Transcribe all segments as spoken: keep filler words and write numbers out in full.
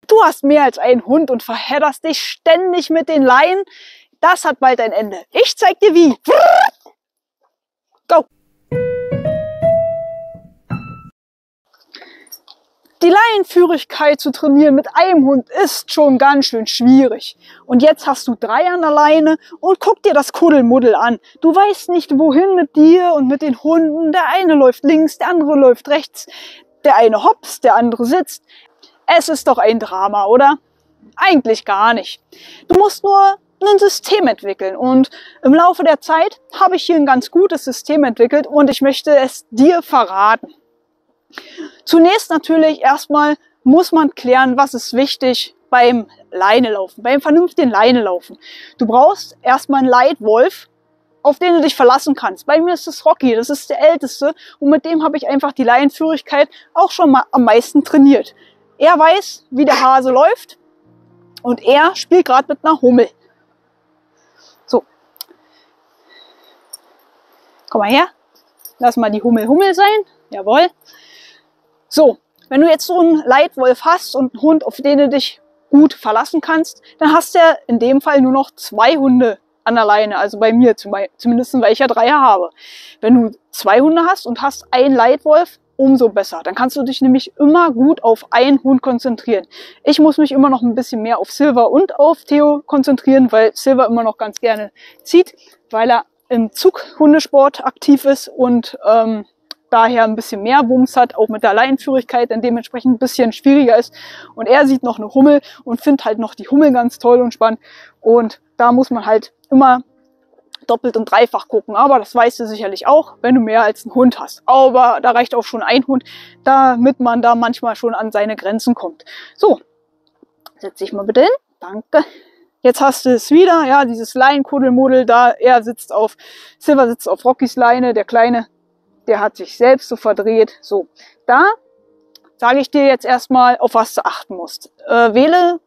Du hast mehr als einen Hund und verhedderst dich ständig mit den Leinen. Das hat bald ein Ende. Ich zeig dir wie. Go! Die Leinenführigkeit zu trainieren mit einem Hund ist schon ganz schön schwierig. Und jetzt hast du drei an der Leine und guck dir das Kuddelmuddel an. Du weißt nicht, wohin mit dir und mit den Hunden. Der eine läuft links, der andere läuft rechts. Der eine hopst, der andere sitzt. Es ist doch ein Drama, oder? Eigentlich gar nicht. Du musst nur ein System entwickeln. Und im Laufe der Zeit habe ich hier ein ganz gutes System entwickelt und ich möchte es dir verraten. Zunächst natürlich erstmal muss man klären, was ist wichtig beim Leinelaufen, beim vernünftigen Leinelaufen. Du brauchst erstmal einen Leitwolf, auf den du dich verlassen kannst. Bei mir ist es Rocky, das ist der älteste und mit dem habe ich einfach die Leinenführigkeit auch schon mal am meisten trainiert. Er weiß, wie der Hase läuft und er spielt gerade mit einer Hummel. So, komm mal her, lass mal die Hummel Hummel sein, jawohl. So, wenn du jetzt so einen Leitwolf hast und einen Hund, auf den du dich gut verlassen kannst, dann hast du ja in dem Fall nur noch zwei Hunde an der Leine, also bei mir zumindest, weil ich ja drei habe. Wenn du zwei Hunde hast und hast einen Leitwolf, umso besser. Dann kannst du dich nämlich immer gut auf einen Hund konzentrieren. Ich muss mich immer noch ein bisschen mehr auf Silver und auf Theo konzentrieren, weil Silver immer noch ganz gerne zieht, weil er im Zughundesport aktiv ist und ähm, daher ein bisschen mehr Wumms hat, auch mit der Leinenführigkeit, dann dementsprechend ein bisschen schwieriger ist. Und er sieht noch eine Hummel und findet halt noch die Hummel ganz toll und spannend. Und da muss man halt immer doppelt und dreifach gucken. Aber das weißt du sicherlich auch, wenn du mehr als einen Hund hast. Aber da reicht auch schon ein Hund, damit man da manchmal schon an seine Grenzen kommt. So, setz dich mal bitte hin. Danke. Jetzt hast du es wieder, ja, dieses Leinenkuddelmuddel da. Er sitzt auf, Silver sitzt auf Rockys Leine, der Kleine, der hat sich selbst so verdreht. So, da sage ich dir jetzt erstmal, auf was du achten musst. Äh, wähle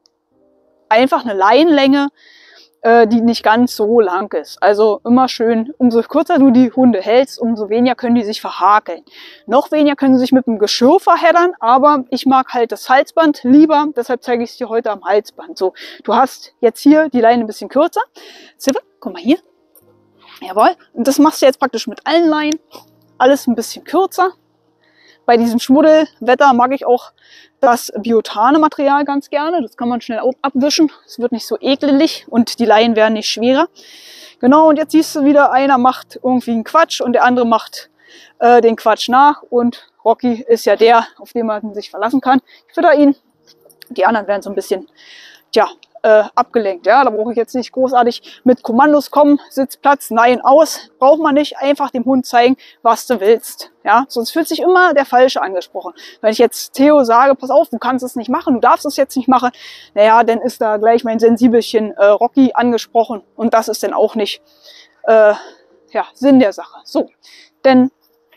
einfach eine Leinenlänge, äh, die nicht ganz so lang ist. Also immer schön, umso kürzer du die Hunde hältst, umso weniger können die sich verhakeln. Noch weniger können sie sich mit dem Geschirr verheddern, aber ich mag halt das Halsband lieber, deshalb zeige ich es dir heute am Halsband. So, du hast jetzt hier die Leine ein bisschen kürzer. Silver, komm mal hier. Jawohl, und das machst du jetzt praktisch mit allen Leinen. Alles ein bisschen kürzer. Bei diesem Schmuddelwetter mag ich auch das Biotane-Material ganz gerne. Das kann man schnell abwischen. Es wird nicht so eklig und die Leinen werden nicht schwerer. Genau, und jetzt siehst du wieder, einer macht irgendwie einen Quatsch und der andere macht äh, den Quatsch nach. Und Rocky ist ja der, auf den man sich verlassen kann. Ich fütter ihn. Die anderen werden so ein bisschen, tja, Äh, abgelenkt. Ja, da brauche ich jetzt nicht großartig mit Kommandos kommen, Sitzplatz, nein, aus. Braucht man nicht, einfach dem Hund zeigen, was du willst. Ja, sonst fühlt sich immer der Falsche angesprochen. Wenn ich jetzt Theo sage, pass auf, du kannst es nicht machen, du darfst es jetzt nicht machen, naja, dann ist da gleich mein Sensibelchen äh, Rocky angesprochen und das ist dann auch nicht äh, ja, Sinn der Sache. So, denn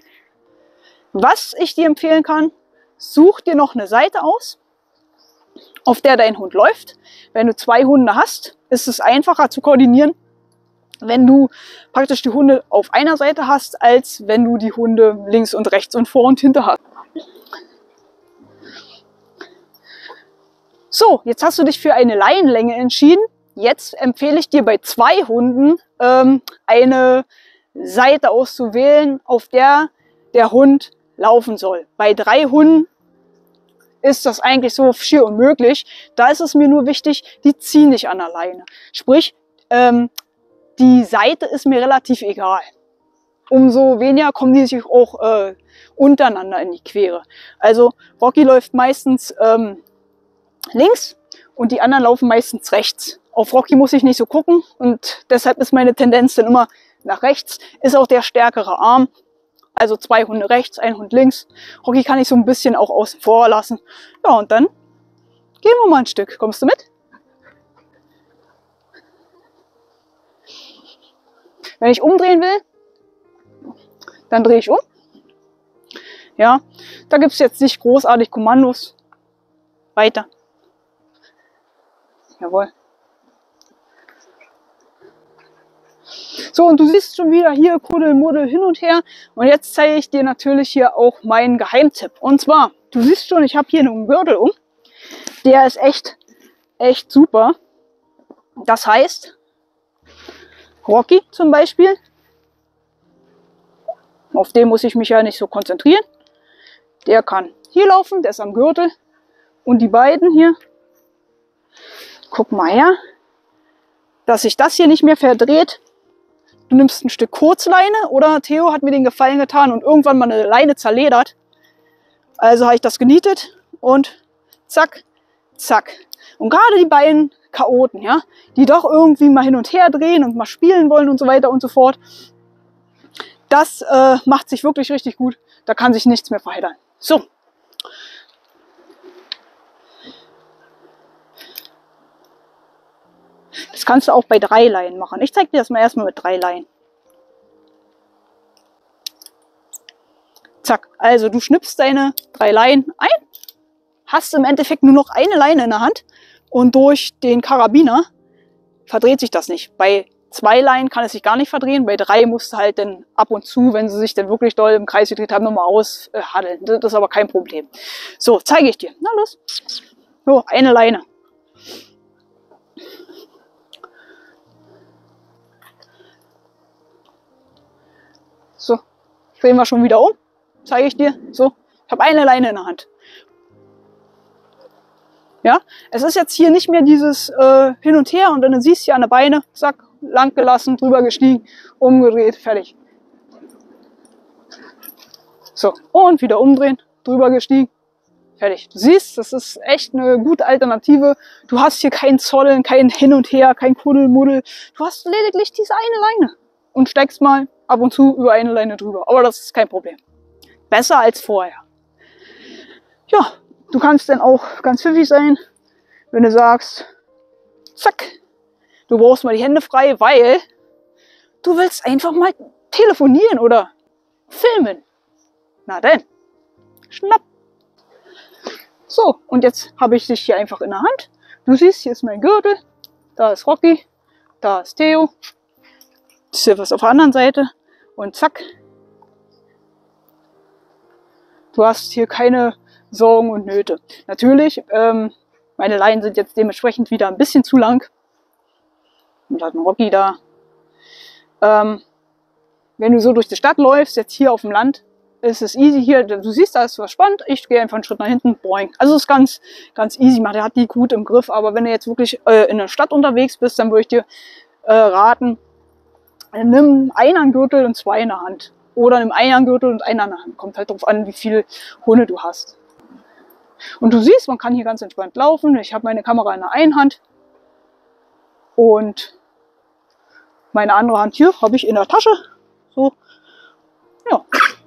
was ich dir empfehlen kann, such dir noch eine Seite aus, auf der dein Hund läuft. Wenn du zwei Hunde hast, ist es einfacher zu koordinieren, wenn du praktisch die Hunde auf einer Seite hast, als wenn du die Hunde links und rechts und vor und hinter hast. So, jetzt hast du dich für eine Leinenlänge entschieden. Jetzt empfehle ich dir bei zwei Hunden ähm, eine Seite auszuwählen, auf der der Hund laufen soll. Bei drei Hunden ist das eigentlich so schier unmöglich. Da ist es mir nur wichtig, die ziehen nicht an der Leine. Sprich, ähm, die Seite ist mir relativ egal. Umso weniger kommen die sich auch äh, untereinander in die Quere. Also Rocky läuft meistens ähm, links und die anderen laufen meistens rechts. Auf Rocky muss ich nicht so gucken und deshalb ist meine Tendenz dann immer nach rechts. Ist auch der stärkere Arm. Also zwei Hunde rechts, ein Hund links. Rocky kann ich so ein bisschen auch außen vor lassen. Ja, und dann gehen wir mal ein Stück. Kommst du mit? Wenn ich umdrehen will, dann drehe ich um. Ja, da gibt es jetzt nicht großartig Kommandos. Weiter. Jawohl. So, und du siehst schon wieder hier Kuddelmuddel hin und her. Und jetzt zeige ich dir natürlich hier auch meinen Geheimtipp. Und zwar, du siehst schon, ich habe hier einen Gürtel um. der ist echt, echt super. Das heißt, Rocky zum Beispiel, auf den muss ich mich ja nicht so konzentrieren. Der kann hier laufen, der ist am Gürtel. Und die beiden hier, guck mal her, dass sich das hier nicht mehr verdreht. Du nimmst ein Stück Kurzleine oder Theo hat mir den Gefallen getan und irgendwann mal eine Leine zerledert. Also habe ich das genietet und zack, zack. Und gerade die beiden Chaoten, ja, die doch irgendwie mal hin und her drehen und mal spielen wollen und so weiter und so fort, das äh, macht sich wirklich richtig gut. Da kann sich nichts mehr verheddern. So. Das kannst du auch bei drei Leinen machen. Ich zeige dir das mal erstmal mit drei Leinen. Zack, also du schnippst deine drei Leinen ein, hast im Endeffekt nur noch eine Leine in der Hand und durch den Karabiner verdreht sich das nicht. Bei zwei Leinen kann es sich gar nicht verdrehen, bei drei musst du halt dann ab und zu, wenn sie sich dann wirklich doll im Kreis gedreht haben, nochmal aushaddeln. Das ist aber kein Problem. So, zeige ich dir. Na los. So, eine Leine. So, drehen wir schon wieder um. Zeige ich dir. So, ich habe eine Leine in der Hand. Ja, es ist jetzt hier nicht mehr dieses äh, Hin und Her und dann siehst du hier an der Beine, zack, lang gelassen, drüber gestiegen, umgedreht, fertig. So, und wieder umdrehen, drüber gestiegen, fertig. Du siehst, das ist echt eine gute Alternative. Du hast hier kein Zollen, kein Hin und Her, kein Kuddelmuddel. Du hast lediglich diese eine Leine und steigst mal ab und zu über eine Leine drüber. Aber das ist kein Problem. Besser als vorher. Ja, du kannst dann auch ganz pfiffig sein, wenn du sagst, zack, du brauchst mal die Hände frei, weil du willst einfach mal telefonieren oder filmen. Na denn, schnapp. So, und jetzt habe ich dich hier einfach in der Hand. Du siehst, hier ist mein Gürtel, da ist Rocky, da ist Theo, das ist hier was auf der anderen Seite und zack. Du hast hier keine Sorgen und Nöte. Natürlich, ähm, meine Leinen sind jetzt dementsprechend wieder ein bisschen zu lang. Und hat einen Rocky da. Ähm, wenn du so durch die Stadt läufst, jetzt hier auf dem Land, ist es easy hier. Du siehst, da ist was spannend. Ich gehe einfach einen Schritt nach hinten. Boing. Also es ist ganz, ganz easy. Der hat die gut im Griff. Aber wenn du jetzt wirklich äh, in der Stadt unterwegs bist, dann würde ich dir äh, raten, nimm einen an Gürtel und zwei in der Hand. Oder nimm einen an Gürtel und einen an der Hand. Kommt halt darauf an, wie viele Hunde du hast. Und du siehst, man kann hier ganz entspannt laufen. Ich habe meine Kamera in der einen Hand. Und meine andere Hand hier habe ich in der Tasche. So, ja.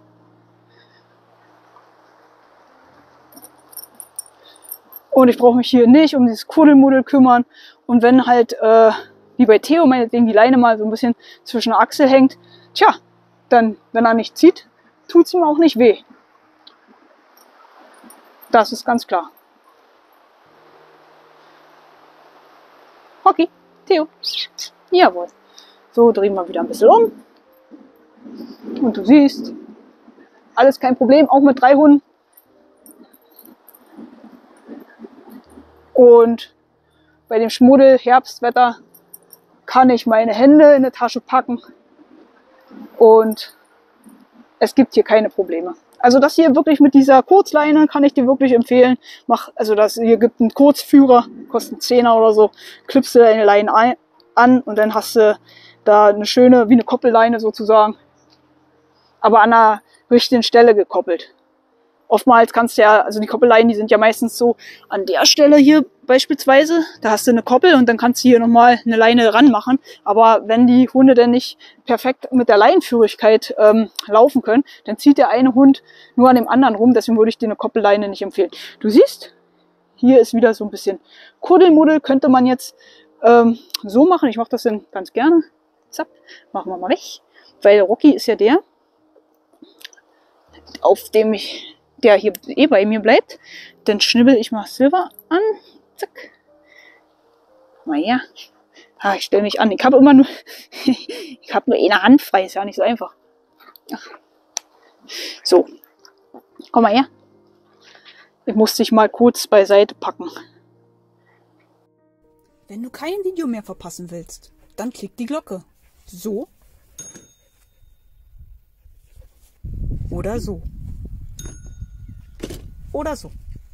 Und ich brauche mich hier nicht um dieses Kuddelmuddel kümmern. Und wenn halt, äh, wie bei Theo, meinetwegen die Leine mal so ein bisschen zwischen der Achsel hängt, tja, dann, wenn er nicht zieht, tut es ihm auch nicht weh. Das ist ganz klar. Rocky, Theo, jawohl. So, drehen wir wieder ein bisschen um. Und du siehst, alles kein Problem, auch mit drei Hunden. Und bei dem Schmuddel, Herbstwetter, kann ich meine Hände in die Tasche packen. Und es gibt hier keine Probleme. Also das hier wirklich mit dieser Kurzleine kann ich dir wirklich empfehlen. Mach, also das hier gibt einen Kurzführer, kostet einen Zehner oder so. Klippst du deine Leine ein, an und dann hast du da eine schöne, wie eine Koppelleine sozusagen. Aber an einer richtigen Stelle gekoppelt. Oftmals kannst du ja, also die Koppelleinen, die sind ja meistens so an der Stelle hier beispielsweise. Da hast du eine Koppel und dann kannst du hier nochmal eine Leine ranmachen. Aber wenn die Hunde denn nicht perfekt mit der Leinenführigkeit ähm, laufen können, dann zieht der eine Hund nur an dem anderen rum. Deswegen würde ich dir eine Koppelleine nicht empfehlen. Du siehst, hier ist wieder so ein bisschen Kuddelmuddel. Könnte man jetzt ähm, so machen. Ich mache das dann ganz gerne. Zack, machen wir mal weg. Weil Rocky ist ja der, auf dem ich... der hier eh bei mir bleibt, dann schnibbel ich mal Silver an. Zack. Mal her. Ah, ich stelle mich an. Ich habe immer nur, ich habe nur eine Hand frei. Ist ja nicht so einfach. Ach. So. Komm mal her. Ich muss dich mal kurz beiseite packen. Wenn du kein Video mehr verpassen willst, dann klick die Glocke. So. Oder so. Oder so.